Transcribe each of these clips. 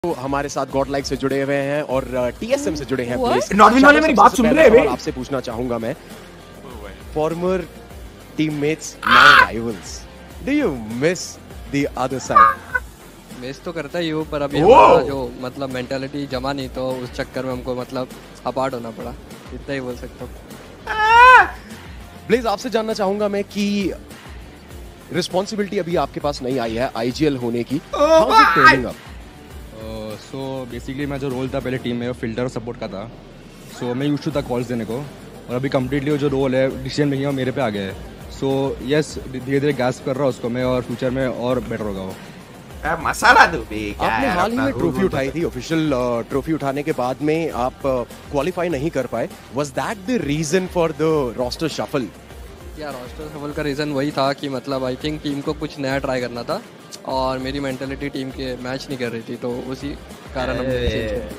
तो हमारे साथ गॉडलाइक से जुड़े हुए हैं और टीएसएम से जुड़े हैं। नॉर्मल वाले मेरी बात सुन रहे हैं। आपसे पूछना चाहूंगा मैं, former teammates now rivals, do you miss the other side? Miss तो करता ही हूँ, पर अभी हमारा जो मतलब मेंटालिटी जमा नहीं, तो उस चक्कर में हमको मतलब अपार्ट होना पड़ा, इतना ही बोल सकता हूँ। ब्लेज, आपसे जानना चाहूंगा मैं कि रिस्पॉन्सिबिलिटी अभी आपके पास नहीं आई है आईजीएल होने की, how is it turning up? So basically मैं जो रोल था पहले टीम में वो फिल्टर और सपोर्ट का था। सो मैं यूज्ड टू था कॉल्स देने को, और अभी कम्प्लीटली जो रोल है डिसीजन मेकिंग वो मेरे पे आ गया है। सो यस, धीरे धीरे गैस कर रहा हूँ उसको मैं, और फ्यूचर में और बेटर होगा वो। मसाला दो बे। आपने हाल ही में ट्रॉफी उठाई थी, ऑफिशियल ट्रॉफी उठाने के बाद में आप क्वालिफाई नहीं कर पाए। Was that the reason for the roster shuffle? यार रोस्टर शफल का रीज़न वही था कि मतलब आई थिंक टीम को कुछ नया ट्राई करना था, और मेरी मेंटालिटी टीम के मैच नहीं कर रही थी, तो उसी कारण हमने चेंज किया।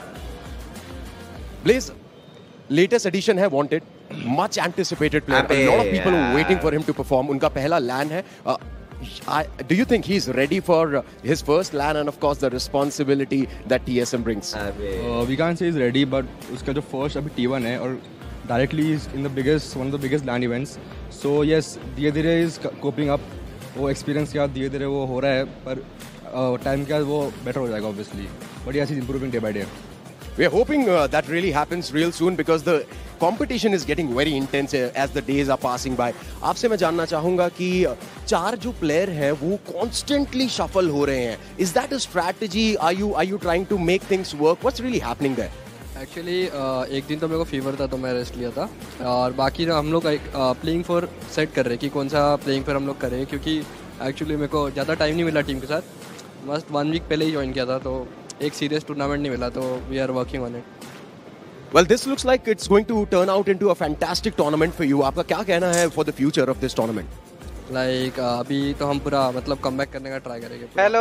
ब्लेज, लेटेस्ट एडिशन है wanted, much anticipated player, a lot of people are waiting for him to perform. उनका पहला लैन है। Do you think he is ready for his first LAN, and of course the responsibility that TSM brings? We can't say he's ready, but उसका जो first अभी T1 है, और directly is in the biggest one of the biggest LAN events. So yes, धीरे धीरे is coping up, वो experience के बाद धीरे धीरे वो हो रहा है, पर टाइम के बाद वो बेटर हो जाएगा obviously, but yes, he is improving day by day. We are hoping that really happens real soon, because the competition is getting very intense as the days are passing by. आपसे मैं जानना चाहूंगा कि चार जो player हैं वो constantly shuffle हो रहे हैं. Is that a strategy? Are you trying to make things work? What's really happening there? Actually एक दिन तो मेरे को फीवर था, तो मैं रेस्ट लिया था, और बाकी हम लोग प्लेइंग फॉर सेट कर रहे हैं कि कौन सा प्लेइंग फॉर हम लोग करें, क्योंकि एक्चुअली मेरे को ज़्यादा टाइम नहीं मिला टीम के साथ, मस्त 1 वीक पहले ही ज्वाइन किया था, तो एक सीरियस टूर्नामेंट नहीं मिला, तो we are working on it. Well, this looks like it's going to turn out into a fantastic tournament for you. आपका क्या कहना है for the future of this tournament? Like अभी तो हम पूरा मतलब कमबैक करने का ट्राई करेंगे। Hello.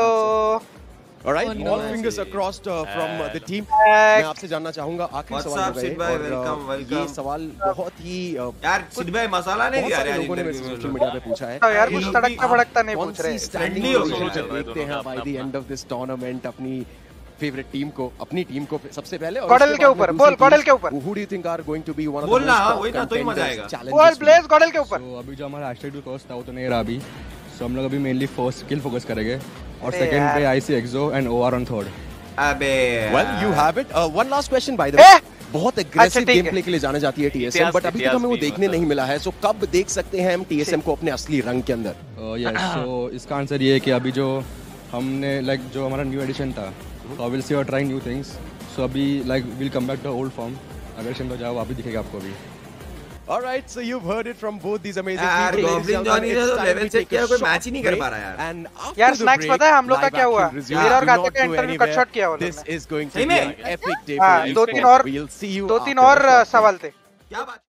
All right, all fingers across from the team. मैं आपसे जानना चाहूंगा आखिरी सवाल वेलकम। ये सवाल बहुत ही यार सिद्ध भाई मसाला नहीं दिया यार, लोगों ने मेरे सोशल मीडिया पे पूछा है यार, कुछ तड़कता भड़कता नहीं पूछ रहे। फ्रेंडली हो देखते हैं by the end of this tournament अपनी फेवरेट टीम को, अपनी टीम को सबसे पहले, और गॉडल के ऊपर बोल, गॉडल के ऊपर who do you think are going to be one of the बोलना, वही ना, तो ही मजा आएगा। बोल ब्लेज, गॉडल के ऊपर। तो अभी जो हमारा #2 फर्स्ट था वो तो नहीं रहा अभी, सो हम लोग अभी मेनली फर्स्ट किल फोकस करेंगे, और सेकंड पे IC exo and OR on third. अबे well you have it. One last question by the way. बहुत एग्रेसिव गेम प्ले के लिए जाने जाती है टीएसएम, बट अभी तक हमें वो देखने नहीं मिला है, सो कब देख सकते हैं हम टीएसएम को अपने असली रंग के अंदर? यस, सो इसका आंसर ये है कि अभी जो हमने लाइक जो हमारा न्यू एडिशन था, so we'll see or trying new things. So अभी like we'll come back to old form. अगर तो जाओ, अभी दिखेगा आपको भी। All right, so you've heard it from both these amazing यार people. गॉब्लिन जॉनी ने तो लेवल चेक किया, कोई मैच ही नहीं कर पा रहा यार। And after यार the स्नैक्स break, पता है हम लोग का क्या हुआ? live मेरा और action गाते resume. का Do not interview go cut short किया वो This is going to सही be में? an epic day हाँ, for दो you. तीन और We'll see you दो तीन after और the break. सवाल थे। क्या बात